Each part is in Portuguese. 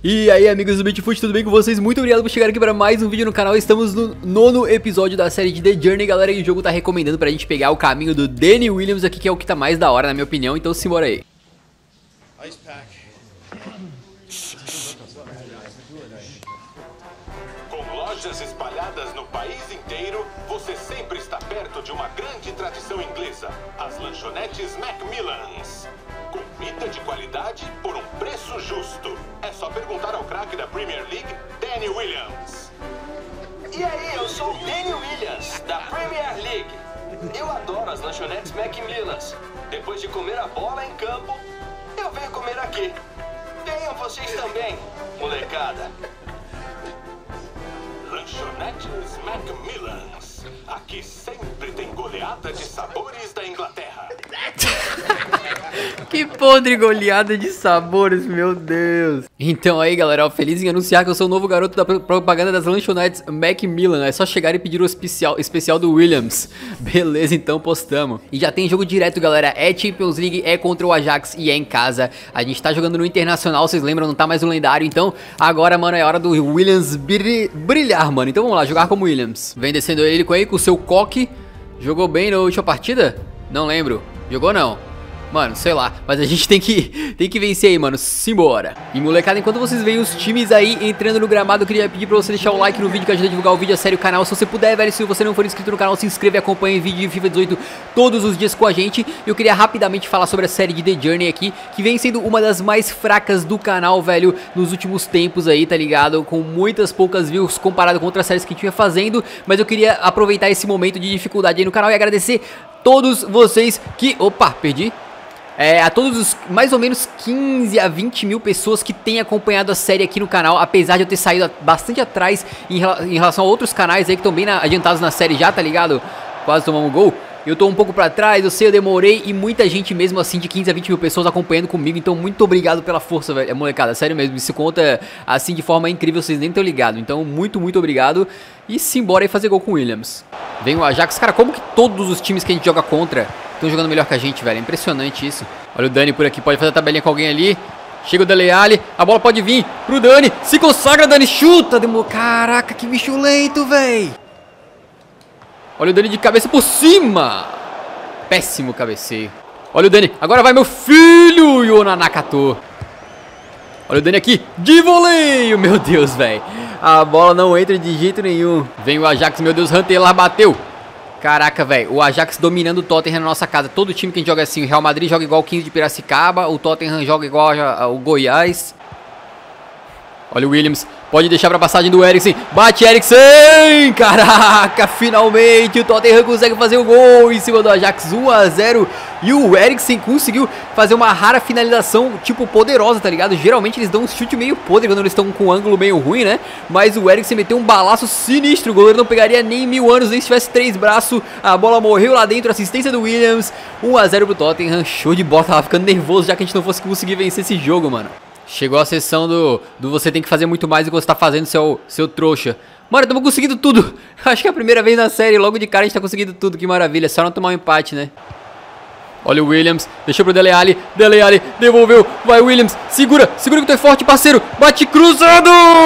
E aí, amigos do Bitfoot, tudo bem com vocês? Muito obrigado por chegar aqui para mais um vídeo no canal. Estamos no 9º episódio da série de The Journey, galera, e o jogo tá recomendando pra gente pegar o caminho do Danny Williams aqui, que é o que tá mais da hora, na minha opinião, então simbora aí. Com lojas espalhadas no país inteiro, você sempre está perto de uma grande tradição inglesa, as lanchonetes Macmillans. Comida de qualidade por um preço justo. É só perguntar ao craque da Premier League, Danny Williams. E aí, eu sou o Danny Williams, da Premier League. Eu adoro as lanchonetes Macmillans. Depois de comer a bola em campo, eu venho comer aqui. Venham vocês também, molecada. Lanchonetes Macmillans. Aqui sempre tem goleada de sabores da Inglaterra. Que podre goleada de sabores, meu Deus. Então aí, galera, ó, feliz em anunciar que eu sou o novo garoto da propaganda das lanchonetes Macmillan. É só chegar e pedir o especial do Williams. Beleza, então postamos. E já tem jogo direto, galera. É Champions League, é contra o Ajax e é em casa. A gente tá jogando no Internacional, vocês lembram, não tá mais no lendário. Então agora, mano, é hora do Williams brilhar, mano. Então vamos lá, jogar como Williams. Vem descendo ele com o seu coque. Jogou bem na última partida? Não lembro. Jogou não. Mano, sei lá, mas a gente tem que vencer aí, mano, simbora. E molecada, enquanto vocês veem os times aí entrando no gramado, eu queria pedir pra você deixar o like no vídeo, que ajuda a divulgar o vídeo, a sério, o canal. Se você puder, velho, se você não for inscrito no canal, se inscreva e acompanhe vídeo de FIFA 18 todos os dias com a gente. Eu queria rapidamente falar sobre a série de The Journey aqui, que vem sendo uma das mais fracas do canal, velho, nos últimos tempos aí, tá ligado? Com muitas poucas views comparado com outras séries que a gente ia fazendo, mas eu queria aproveitar esse momento de dificuldade aí no canal e agradecer todos vocês que... Opa, perdi. A todos os mais ou menos 15 a 20 mil pessoas que têm acompanhado a série aqui no canal, apesar de eu ter saído bastante atrás em relação a outros canais aí que estão bem adiantados na série já, tá ligado? Quase tomamos um gol. Eu tô um pouco pra trás, eu sei, eu demorei, e muita gente mesmo assim, de 15 a 20 mil pessoas acompanhando comigo, então muito obrigado pela força, velho, molecada, sério mesmo, isso conta assim de forma incrível, vocês nem estão ligados, então muito obrigado, e simbora aí fazer gol com o Williams. Vem o Ajax, cara, como que todos os times que a gente joga contra estão jogando melhor que a gente, velho, é impressionante isso. Olha o Dani por aqui, pode fazer a tabelinha com alguém ali. Chega o Dele Alli, a bola pode vir pro Dani, se consagra, Dani, chuta, caraca, que bicho lento, velho. Olha o Dani de cabeça por cima. Péssimo cabeceio. Olha o Dani, agora vai meu filho, Yonanakato. Olha o Dani aqui, de voleio, meu Deus, velho. A bola não entra de jeito nenhum. Vem o Ajax, meu Deus, Rantelar bateu. Caraca, velho, o Ajax dominando o Tottenham na nossa casa. Todo time que a gente joga assim, o Real Madrid joga igual o 15 de Piracicaba, o Tottenham joga igual o Goiás. Olha o Williams, pode deixar pra passagem do Eriksen. Bate Eriksen! Caraca, finalmente o Tottenham consegue fazer o gol em cima do Ajax, 1 a 0. E o Eriksen conseguiu fazer uma rara finalização, tipo, poderosa, tá ligado? Geralmente eles dão um chute meio podre quando eles estão com um ângulo meio ruim, né? Mas o Eriksen meteu um balaço sinistro. O goleiro não pegaria nem 1000 anos, nem se tivesse 3 braços. A bola morreu lá dentro, assistência do Williams. 1 a 0 pro Tottenham, show de bola. Tava ficando nervoso já que a gente não fosse conseguir vencer esse jogo, mano. Chegou a sessão do você tem que fazer muito mais do que você tá fazendo, seu trouxa. Mano, estamos conseguindo tudo. Acho que é a primeira vez na série, logo de cara a gente tá conseguindo tudo, que maravilha. Só não tomar um empate, né? Olha o Williams, deixou pro Dele Alli, devolveu, vai Williams, segura que tu é forte, parceiro. Bate cruzado!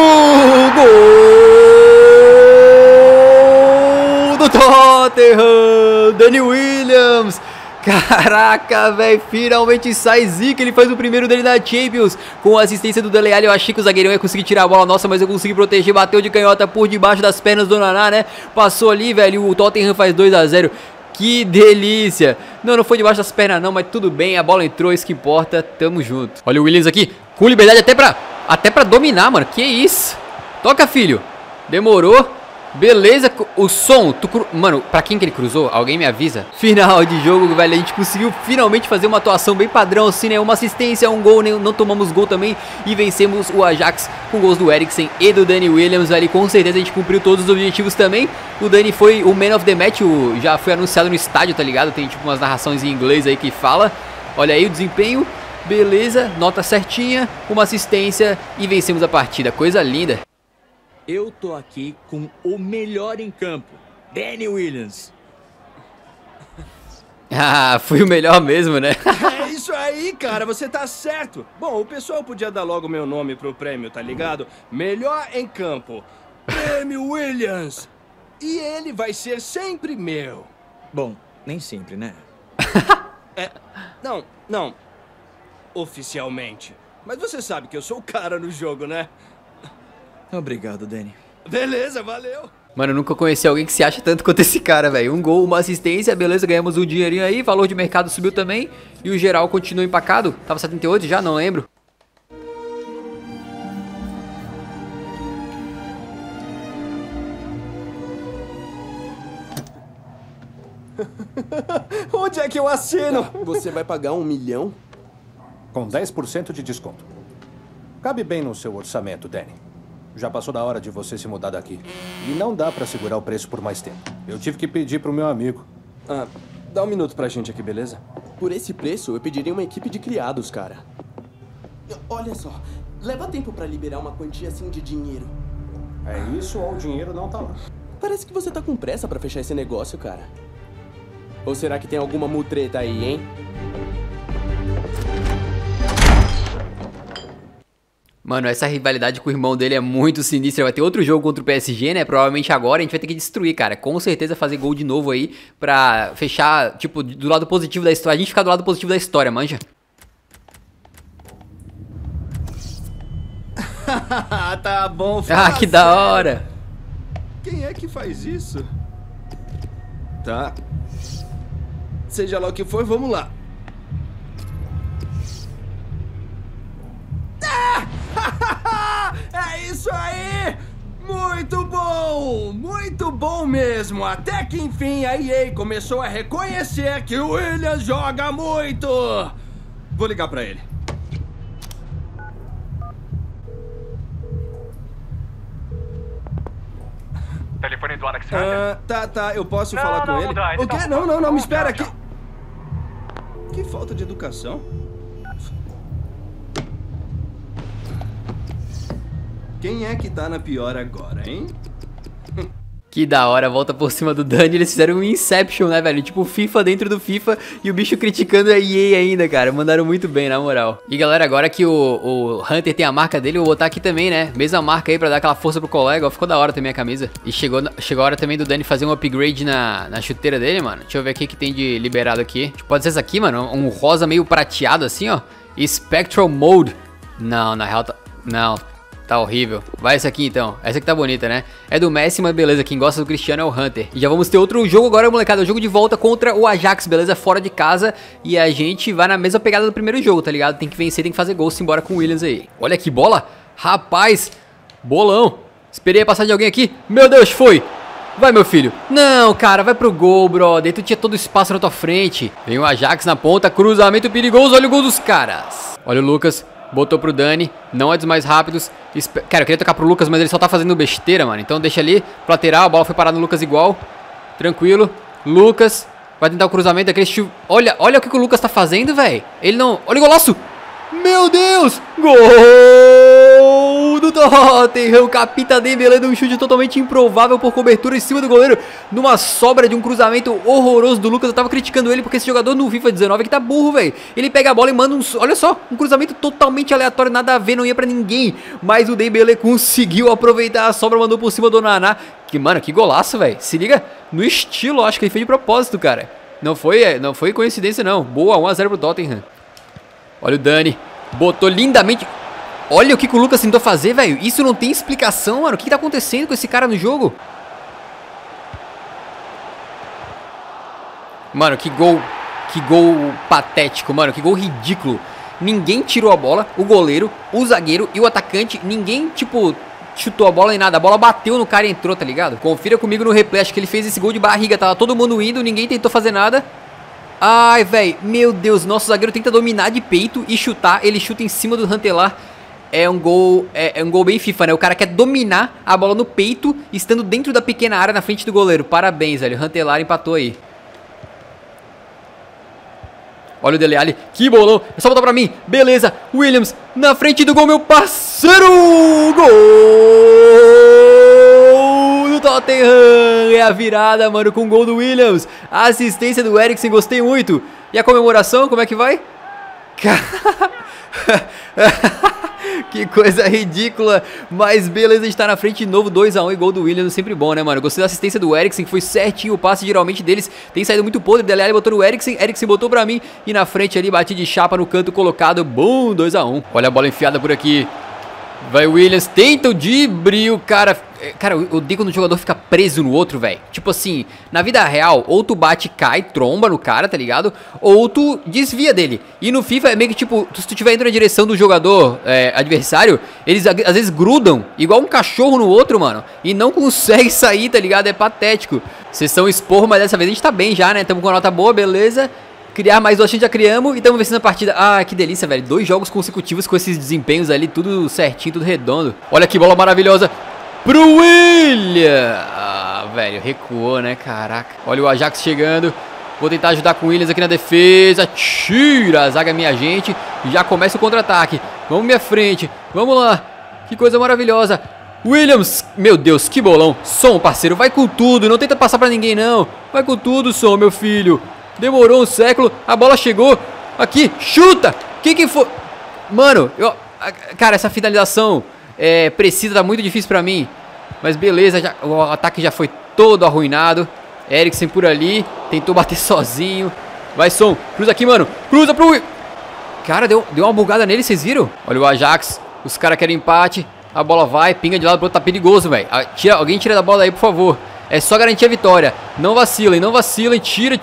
Gol do Tottenham, Danny Williams. Caraca, velho, finalmente sai zica, ele faz o primeiro dele na Champions. Com a assistência do Dele Alli, eu achei que o zagueirão ia conseguir tirar a bola nossa, mas eu consegui proteger, bateu de canhota por debaixo das pernas do Naná, né? Passou ali, velho, o Tottenham faz 2 a 0. Que delícia. Não foi debaixo das pernas não, mas tudo bem, a bola entrou, isso que importa, tamo junto. Olha o Williams aqui, com liberdade até pra dominar, mano, que isso. Toca, filho, demorou. Beleza, o som, mano, pra quem que ele cruzou? Alguém me avisa? Final de jogo, velho, a gente conseguiu finalmente fazer uma atuação bem padrão assim, né? Uma assistência, um gol, não tomamos gol também. E vencemos o Ajax com gols do Eriksen e do Danny Williams, ali. Com certeza a gente cumpriu todos os objetivos também. O Danny foi o Man of the Match, já foi anunciado no estádio, tá ligado? Tem tipo umas narrações em inglês aí que fala. Olha aí o desempenho, beleza, nota certinha, uma assistência e vencemos a partida, coisa linda. Eu tô aqui com o melhor em campo, Danny Williams. Ah, fui o melhor mesmo, né? É isso aí, cara, você tá certo. Bom, o pessoal podia dar logo meu nome pro prêmio, tá ligado? Melhor em campo. Prêmio Williams. E ele vai ser sempre meu. Bom, nem sempre, né? Não. Oficialmente. Mas você sabe que eu sou o cara no jogo, né? Obrigado, Danny. Beleza, valeu. Mano, eu nunca conheci alguém que se acha tanto quanto esse cara, velho. Um gol, uma assistência, beleza, ganhamos um dinheirinho aí, valor de mercado subiu também. E o geral continua empacado. Tava 78 já, não lembro. Onde é que eu assino? Você vai pagar 1 milhão? Com 10% de desconto. Cabe bem no seu orçamento, Danny. Já passou da hora de você se mudar daqui. E não dá pra segurar o preço por mais tempo. Eu tive que pedir pro meu amigo. Dá um minuto pra gente aqui, beleza? Por esse preço, eu pediria uma equipe de criados, cara. Olha só, leva tempo pra liberar uma quantia assim de dinheiro. É isso ou o dinheiro não tá lá? Parece que você tá com pressa pra fechar esse negócio, cara. Ou será que tem alguma mutreta aí, hein? Mano, essa rivalidade com o irmão dele é muito sinistra. Vai ter outro jogo contra o PSG, né? Provavelmente agora a gente vai ter que destruir, cara. Com certeza fazer gol de novo aí pra fechar, tipo, do lado positivo da história. A gente ficar do lado positivo da história, manja. Tá bom, Ah, que da hora. Quem é que faz isso? Tá. Seja lá o que for, vamos lá. É isso aí! Muito bom mesmo! Até que enfim a EA começou a reconhecer que o Williams joga muito! Vou ligar pra ele. Telefone do Alexander. Tá, eu posso Não, falar com não, ele? dá, ele O quê? tá Não, ocupado. me espera Tchau, aqui. tchau. Que falta de educação. Quem é que tá na pior agora, hein? Que da hora, volta por cima do Dani. Eles fizeram um Inception, né, velho? Tipo FIFA dentro do FIFA e o bicho criticando a EA ainda, cara. Mandaram muito bem, na moral. E galera, agora que o Hunter tem a marca dele, eu vou botar aqui também, né? Mesma marca aí pra dar aquela força pro colega. Ó, ficou da hora também a camisa. E chegou a hora também do Dani fazer um upgrade na chuteira dele, mano. Deixa eu ver o que tem de liberado aqui. Pode ser essa aqui, mano. Um rosa meio prateado assim, ó. Spectral Mode. Não, na real tá... Não. Tá horrível. Vai essa aqui então. Essa aqui tá bonita, né? É do Messi, mas beleza. Quem gosta do Cristiano é o Hunter. E já vamos ter outro jogo agora, molecada. O jogo de volta contra o Ajax, beleza? Fora de casa. E a gente vai na mesma pegada do primeiro jogo, tá ligado? Tem que vencer, tem que fazer gol. Simbora com o Williams aí. Olha que bola. Rapaz. Bolão. Esperei a passar de alguém aqui. Meu Deus, foi. Vai, meu filho. Não, cara. Vai pro gol, brother. Tu tinha todo o espaço na tua frente. Vem o Ajax na ponta. Cruzamento perigoso. Olha o gol dos caras. Olha o Lucas. Botou pro Dani, não é dos mais rápidos. Cara, eu queria tocar pro Lucas, mas ele só tá fazendo besteira, mano. Então deixa ali, pro lateral, a bola foi parada no Lucas igual. Tranquilo. Lucas vai tentar o cruzamento daquele estilo. Olha o que o Lucas tá fazendo, velho. Ele não... Olha o golaço! Meu Deus! Gol do Tottenham! Capita Dembélé de um chute totalmente improvável por cobertura em cima do goleiro. Numa sobra de um cruzamento horroroso do Lucas. Eu tava criticando ele porque esse jogador no FIFA 19 aqui tá burro, velho. Ele pega a bola e manda um... Olha só, um cruzamento totalmente aleatório, nada a ver, não ia pra ninguém. Mas o Dembélé conseguiu aproveitar a sobra, mandou por cima do Naná. Que, mano, que golaço, velho. Se liga no estilo, acho que ele fez de propósito, cara. Não foi coincidência, não. Boa, 1 a 0 pro Tottenham. Olha o Dani, botou lindamente. Olha o que o Lucas tentou fazer, velho. Isso não tem explicação, mano. O que tá acontecendo com esse cara no jogo? Mano, que gol patético, mano. Que gol ridículo. Ninguém tirou a bola, o goleiro, o zagueiro e o atacante. Ninguém, tipo, chutou a bola nem nada. A bola bateu no cara e entrou, tá ligado? Confira comigo no replay. Acho que ele fez esse gol de barriga. Tava todo mundo indo, ninguém tentou fazer nada. Ai, velho, meu Deus, nosso zagueiro tenta dominar de peito e chutar, ele chuta em cima do Rantelar. É um gol, é um gol bem FIFA, né? O cara quer dominar a bola no peito, estando dentro da pequena área na frente do goleiro. Parabéns, velho, o Rantelar empatou aí. Olha o Dele Alli, que bolão, é só botar pra mim, beleza, Williams na frente do gol, meu parceiro, gol do Tottenham. É a virada, mano, com o gol do Williams. A assistência do Eriksen, gostei muito. E a comemoração, como é que vai? Que coisa ridícula. Mas beleza, a gente tá na frente de novo, 2 a 1 e gol do Williams, sempre bom, né, mano? Gostei da assistência do Eriksen, que foi certinho. O passe geralmente deles tem saído muito podre. Dele Alli botou no Eriksen, Eriksen botou pra mim. E na frente ali, bati de chapa no canto colocado. Bom, 2 a 1. Olha a bola enfiada por aqui. Vai o Williams, tenta o drible, o cara... Cara, eu odeio quando o jogador fica preso no outro, velho. Tipo assim, na vida real, ou tu bate e cai, tromba no cara, tá ligado? Ou tu desvia dele. E no FIFA é meio que tipo, se tu estiver indo na direção do jogador adversário, eles às vezes grudam, igual um cachorro no outro, mano. E não consegue sair, tá ligado? É patético. Vocês são esporro, mas dessa vez a gente tá bem já, né? Tamo com uma nota boa, beleza. Criar mais 2 a gente já criamos e estamos vencendo a partida. Ah, que delícia, velho. 2 jogos consecutivos com esses desempenhos ali, tudo certinho, tudo redondo. Olha que bola maravilhosa pro William. Ah, velho, recuou, né? Caraca. Olha o Ajax chegando. Vou tentar ajudar com o Williams aqui na defesa. Tira a zaga, minha gente. Já começa o contra-ataque. Vamos minha frente. Vamos lá. Que coisa maravilhosa. Williams. Meu Deus, que bolão. Som, parceiro, vai com tudo. Não tenta passar pra ninguém, não. Vai com tudo, Som, meu filho. Demorou um século, a bola chegou. Aqui, chuta! Que foi? Mano, cara, essa finalização precisa, tá muito difícil pra mim. Mas beleza, o ataque já foi todo arruinado. Eriksen por ali, tentou bater sozinho. Vai, Som, cruza aqui, mano. Cruza pro... Cara, deu uma bugada nele, vocês viram? Olha o Ajax, os caras querem empate. A bola vai, pinga de lado pro outro, tá perigoso, velho. Alguém tira da bola aí, por favor. É só garantir a vitória. Não vacilem, não vacilem. Tira.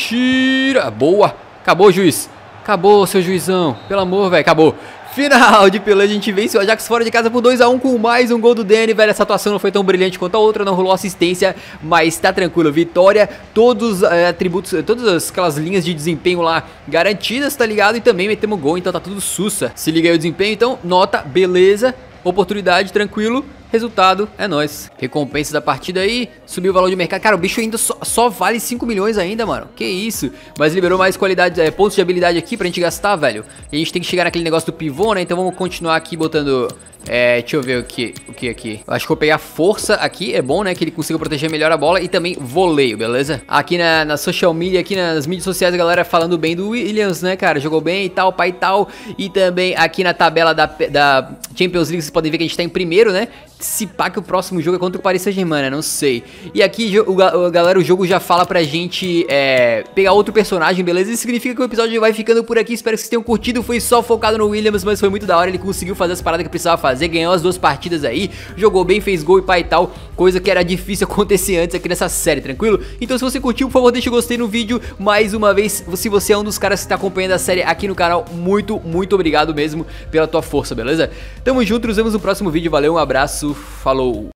Boa. Acabou, juiz. Acabou, seu juizão. Pelo amor, velho. Acabou. Final de peleia, a gente vence o Ajax fora de casa por 2 a 1 com mais um gol do Danny, velho. Essa atuação não foi tão brilhante quanto a outra, não rolou assistência, mas tá tranquilo. Vitória, todos os atributos, todas aquelas linhas de desempenho lá garantidas, tá ligado? E também metemos gol, então tá tudo sussa. Se liga aí o desempenho, então, nota, beleza. Oportunidade, tranquilo. Resultado, é nóis. Recompensa da partida aí, subiu o valor de mercado. Cara, o bicho ainda só vale 5 milhões ainda, mano. Que isso. Mas liberou mais qualidade, pontos de habilidade aqui pra gente gastar, velho. E a gente tem que chegar naquele negócio do pivô, né? Então vamos continuar aqui botando... deixa eu ver o que aqui. Eu acho que eu vou pegar força aqui, é bom, né? Que ele consiga proteger melhor a bola. E também voleio, beleza? Aqui na social media, aqui nas mídias sociais, a galera falando bem do Williams, né, cara? Jogou bem e tal, pai e tal. E também aqui na tabela da Champions League, vocês podem ver que a gente tá em primeiro, né? Se pá que o próximo jogo é contra o Paris Saint-Germain, né? Não sei. E aqui, galera, o jogo já fala pra gente pegar outro personagem, beleza? Isso significa que o episódio vai ficando por aqui. Espero que vocês tenham curtido. Foi só focado no Williams, mas foi muito da hora. Ele conseguiu fazer as paradas que precisava fazer. Ganhou as 2 partidas aí. Jogou bem, fez gol e pá e tal. Coisa que era difícil acontecer antes aqui nessa série, tranquilo? Então se você curtiu, por favor, deixa o gostei no vídeo. Mais uma vez, se você é um dos caras que tá acompanhando a série aqui no canal, muito, muito obrigado mesmo pela tua força, beleza? Tamo junto, nos vemos no próximo vídeo. Valeu, um abraço, falou!